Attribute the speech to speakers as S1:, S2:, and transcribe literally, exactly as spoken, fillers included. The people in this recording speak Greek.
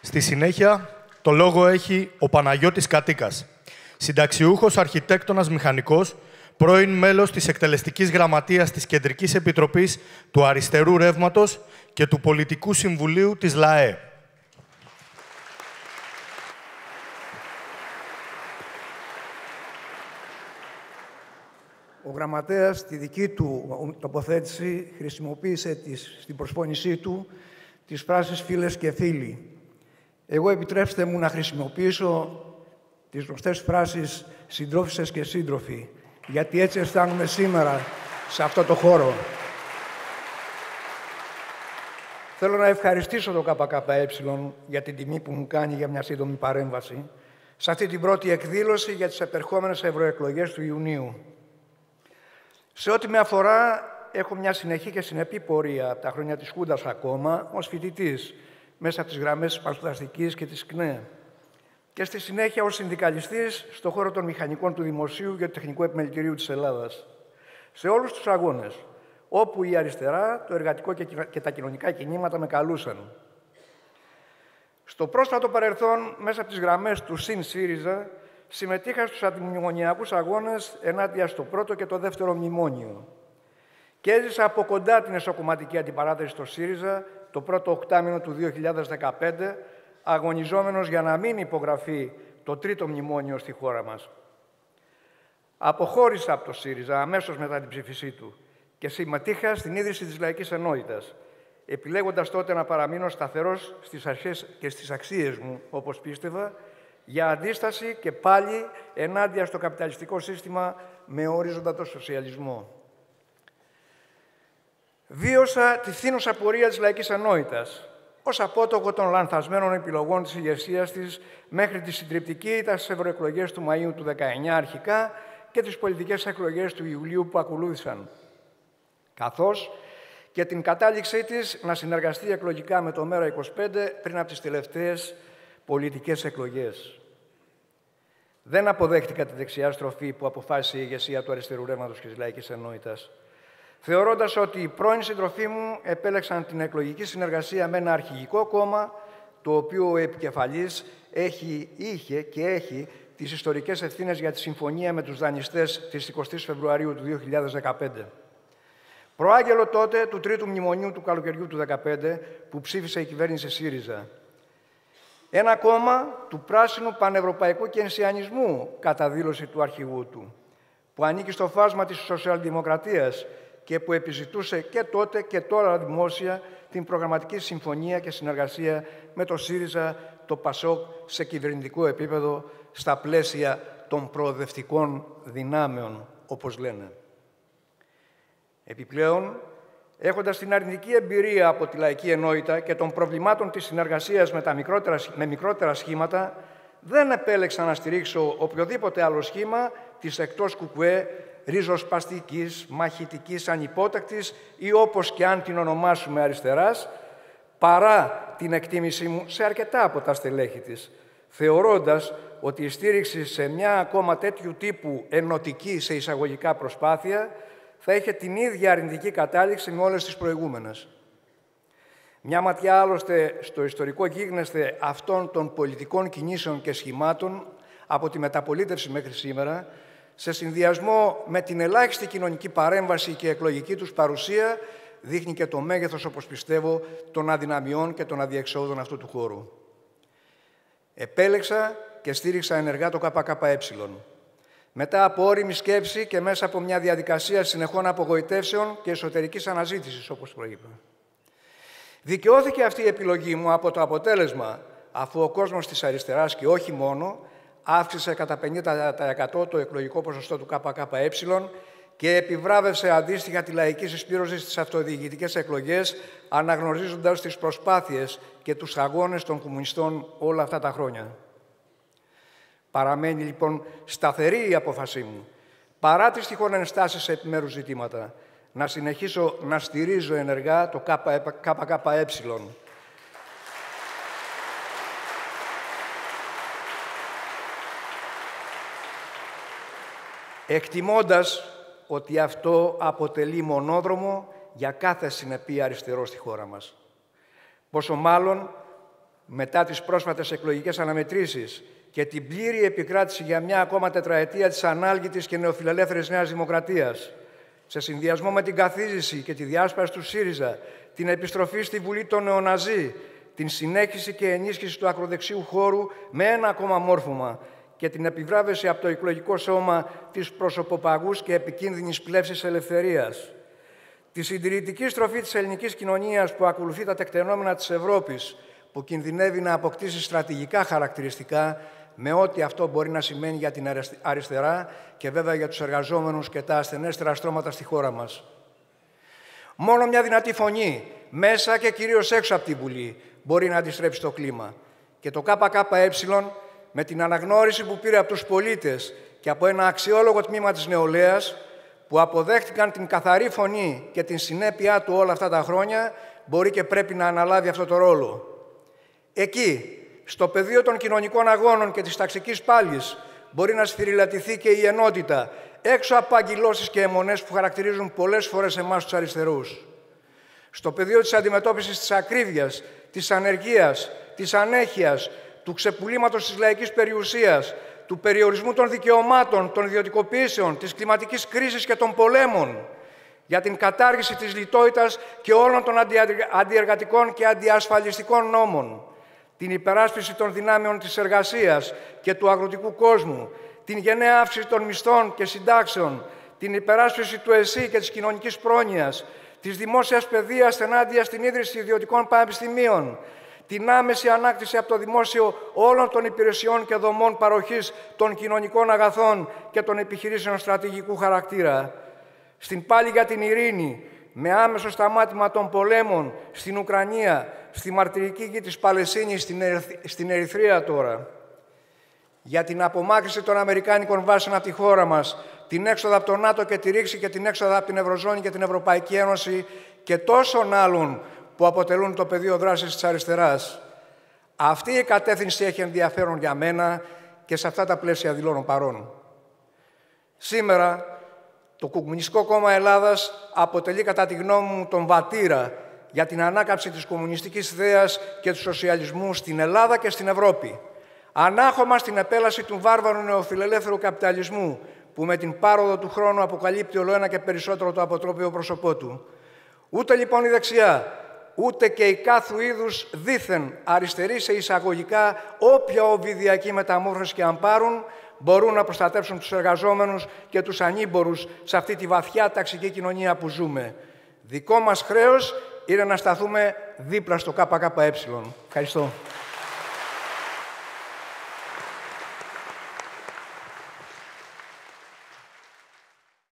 S1: Στη συνέχεια, το λόγο έχει ο Παναγιώτης Κατίκας, συνταξιούχος αρχιτέκτονας μηχανικός, πρώην μέλος της Εκτελεστικής Γραμματείας της Κεντρικής Επιτροπής του Αριστερού Ρεύματος και του Πολιτικού Συμβουλίου της ΛΑΕ.
S2: Ο γραμματέας στη δική του τοποθέτηση χρησιμοποίησε τις, στην προσφώνησή του τις φράσεις «φίλες και φίλοι». Εγώ επιτρέψτε μου να χρησιμοποιήσω τις γνωστές φράσεις «συντρόφισσες και σύντροφοι», γιατί έτσι αισθάνομαι σήμερα σε αυτό το χώρο. Θέλω να ευχαριστήσω το ΚΚΕ για την τιμή που μου κάνει για μια σύντομη παρέμβαση σε αυτή την πρώτη εκδήλωση για τις επερχόμενες ευρωεκλογές του Ιουνίου. Σε ό,τι με αφορά, έχω μια συνεχή και συνεπή πορεία από τα χρόνια της Χούντας ακόμα, ως φοιτητής, μέσα από τις γραμμές της Παραστατικής και της ΚΝΕ. Και στη συνέχεια ως συνδικαλιστής στον χώρο των μηχανικών του Δημοσίου και του Τεχνικού Επιμελητηρίου της Ελλάδας. Σε όλους τους αγώνες, όπου η αριστερά, το εργατικό και τα κοινωνικά κινήματα με καλούσαν. Στο πρόσφατο παρελθόν, μέσα από τις γραμμές του ΣΥΝ ΣΥΡΙΖΑ, συμμετείχα στους αντιμνημονιακούς αγώνες ενάντια στο πρώτο και το δεύτερο μνημόνιο. Και έζησα από κοντά την εσωκομματική αντιπαράθεση στο ΣΥΡΙΖΑ το πρώτο οκτάμηνο του δύο χιλιάδες δεκαπέντε, αγωνιζόμενος για να μην υπογραφεί το τρίτο μνημόνιο στη χώρα μας. Αποχώρησα από το ΣΥΡΙΖΑ αμέσως μετά την ψήφισή του και συμμετείχα στην ίδρυση της Λαϊκής Ενότητας, επιλέγοντας τότε να παραμείνω σταθερός στις αρχές και στις αξίες μου, όπως πίστευα, για αντίσταση και πάλι ενάντια στο καπιταλιστικό σύστημα με ορίζοντα το σοσιαλισμό. Βίωσα τη θύνουσα πορεία της Λαϊκής Ενότητας, ως απότοκο των λανθασμένων επιλογών της ηγεσίας της μέχρι τη συντριπτική ήττα στις ευρωεκλογές του Μαΐου του δεκαεννιά αρχικά και τις πολιτικές εκλογές του Ιουλίου που ακολούθησαν, καθώς και την κατάληξή της να συνεργαστεί εκλογικά με το ΜέΡΑ είκοσι πέντε πριν από τις τελευταίες πολιτικές εκλογές. Δεν αποδέχτηκα τη δεξιά στροφή που αποφάσισε η ηγεσία του Αριστερού Ρεύματος και της Λαϊκής Ενότητας, θεωρώντας ότι οι πρώην συντροφοί μου επέλεξαν την εκλογική συνεργασία με ένα αρχηγικό κόμμα, το οποίο ο επικεφαλής έχει, είχε και έχει τις ιστορικές ευθύνες για τη συμφωνία με τους δανειστές της εικοστής Φεβρουαρίου του δύο χιλιάδες δεκαπέντε. Προάγγελο τότε του τρίτου μνημονίου του καλοκαιριού του δύο χιλιάδες δεκαπέντε που ψήφισε η κυβέρνηση ΣΥΡΙΖΑ. Ένα κόμμα του πράσινου πανευρωπαϊκού κενσιανισμού, κατά δήλωση του αρχηγού του, που ανήκει στο φάσμα της σοσιαλδημοκρατίας και που επιζητούσε και τότε και τώρα δημόσια την προγραμματική συμφωνία και συνεργασία με το ΣΥΡΙΖΑ, το ΠΑΣΟΚ σε κυβερνητικό επίπεδο, στα πλαίσια των προοδευτικών δυνάμεων, όπως λένε. Επιπλέον, έχοντας την αρνητική εμπειρία από τη Λαϊκή Ενότητα και των προβλημάτων της συνεργασίας με, τα μικρότερα, με μικρότερα σχήματα, δεν επέλεξα να στηρίξω οποιοδήποτε άλλο σχήμα της εκτός ΚΚΕ, ριζοσπαστικής, μαχητικής, ανυπότακτης ή όπως και αν την ονομάσουμε αριστεράς, παρά την εκτίμησή μου σε αρκετά από τα στελέχη της, θεωρώντας ότι η στήριξη σε μια ακόμα τέτοιου τύπου ενωτική σε εισαγωγικά προσπάθεια θα είχε την ίδια αρνητική κατάληξη με όλες τις προηγούμενες. Μια ματιά άλλωστε στο ιστορικό γίγνεσθε αυτών των πολιτικών κινήσεων και σχημάτων από τη μεταπολίτευση μέχρι σήμερα, σε συνδυασμό με την ελάχιστη κοινωνική παρέμβαση και εκλογική τους παρουσία, δείχνει και το μέγεθος, όπως πιστεύω, των αδυναμιών και των αδιεξόδων αυτού του χώρου. Επέλεξα και στήριξα ενεργά το ΚΚΕ. Μετά από ώριμη σκέψη και μέσα από μια διαδικασία συνεχών απογοητεύσεων και εσωτερικής αναζήτησης, όπως προείπα. Δικαιώθηκε αυτή η επιλογή μου από το αποτέλεσμα, αφού ο κόσμος της αριστεράς και όχι μόνο, αύξησε κατά πενήντα τοις εκατό το εκλογικό ποσοστό του ΚΚΕ και επιβράβευσε αντίστοιχα τη λαϊκή συσπήρωση στις αυτοδιοικητικές εκλογές, αναγνωρίζοντας τις προσπάθειες και τους αγώνες των κομμουνιστών όλα αυτά τα χρόνια. Παραμένει λοιπόν σταθερή η απόφασή μου, παρά τις τυχόν ενστάσεις σε επιμέρους ζητήματα, να συνεχίσω να στηρίζω ενεργά το ΚΚΕ. Εκτιμώντας ότι αυτό αποτελεί μονόδρομο για κάθε συνεπή αριστερό στη χώρα μας. Πόσο μάλλον μετά τις πρόσφατες εκλογικές αναμετρήσεις και την πλήρη επικράτηση για μια ακόμα τετραετία της ανάλγητης και νεοφιλελεύθερης Νέας Δημοκρατίας, σε συνδυασμό με την καθίζηση και τη διάσπαση του ΣΥΡΙΖΑ, την επιστροφή στη Βουλή των νεοναζί, την συνέχιση και ενίσχυση του ακροδεξιού χώρου με ένα ακόμα μόρφωμα και την επιβράβευση από το εκλογικό σώμα της προσωποπαγούς και επικίνδυνης πλεύσης ελευθερίας. Τη συντηρητική στροφή της ελληνικής κοινωνίας που ακολουθεί τα τεκτενόμενα της Ευρώπης, που κινδυνεύει να αποκτήσει στρατηγικά χαρακτηριστικά, με ό,τι αυτό μπορεί να σημαίνει για την αριστερά και βέβαια για τους εργαζόμενους και τα ασθενέστερα στρώματα στη χώρα μας. Μόνο μια δυνατή φωνή, μέσα και κυρίως έξω από τη Βουλή, μπορεί να αντιστρέψει το κλίμα. Και το ΚΚΕ, με την αναγνώριση που πήρε από τους πολίτες και από ένα αξιόλογο τμήμα της νεολαίας, που αποδέχτηκαν την καθαρή φωνή και την συνέπειά του όλα αυτά τα χρόνια, μπορεί και πρέπει να αναλάβει αυτό το ρόλο. Εκεί, στο πεδίο των κοινωνικών αγώνων και της ταξικής πάλης, μπορεί να σφυριλατηθεί και η ενότητα, έξω από αγκυλώσεις και αιμονές που χαρακτηρίζουν πολλές φορές εμάς τους αριστερούς. Στο πεδίο της αντιμετώπισης της ακρίβειας, της ανεργίας, της ανέχειας, του ξεπουλήματος της λαϊκής περιουσίας, του περιορισμού των δικαιωμάτων, των ιδιωτικοποιήσεων, της κλιματικής κρίσης και των πολέμων, για την κατάργηση της λιτότητας και όλων των αντιεργατικών και αντιασφαλιστικών νόμων, την υπεράσπιση των δυνάμεων της εργασίας και του αγροτικού κόσμου, την γενναία αύξηση των μισθών και συντάξεων, την υπεράσπιση του ΕΣΥ και της κοινωνικής πρόνοιας, της δημόσιας παιδείας ενάντια στην ίδρυση ιδιωτικών πανεπιστημίων, την άμεση ανάκτηση από το δημόσιο όλων των υπηρεσιών και δομών παροχής των κοινωνικών αγαθών και των επιχειρήσεων στρατηγικού χαρακτήρα, στην πάλη για την ειρήνη, με άμεσο σταμάτημα των πολέμων στην Ουκρανία, στη μαρτυρική γη της Παλαιστίνης, στην, Ερυθ... στην Ερυθρία τώρα, για την απομάκρυνση των αμερικάνικων βάσεων από τη χώρα μας, την έξοδο από το ΝΑΤΟ και τη ρήξη και την έξοδο από την Ευρωζώνη και την Ευρωπαϊκή Ένωση και τόσων άλλων που αποτελούν το πεδίο δράσης της αριστεράς. Αυτή η κατεύθυνση έχει ενδιαφέρον για μένα και σε αυτά τα πλαίσια δηλώνω παρόν. Σήμερα, το Κομμουνιστικό Κόμμα Ελλάδας αποτελεί κατά τη γνώμη μου τον βατήρα για την ανάκαμψη της κομμουνιστικής ιδέας και του σοσιαλισμού στην Ελλάδα και στην Ευρώπη. Ανάχωμα στην επέλαση του βάρβαρου νεοφιλελεύθερου καπιταλισμού, που με την πάροδο του χρόνου αποκαλύπτει ολοένα και περισσότερο το αποτρόπαιο πρόσωπό του. Ούτε λοιπόν η δεξιά, ούτε και η κάθου είδους δήθεν αριστεροί σε εισαγωγικά όποια οβιδιακή μεταμόρφωση και αν πάρουν, μπορούν να προστατεύσουν τους εργαζόμενους και τους ανήμπορους σε αυτή τη βαθιά ταξική κοινωνία που ζούμε. Δικό μας χρέος είναι να σταθούμε δίπλα στο ΚΚΕ. Ευχαριστώ.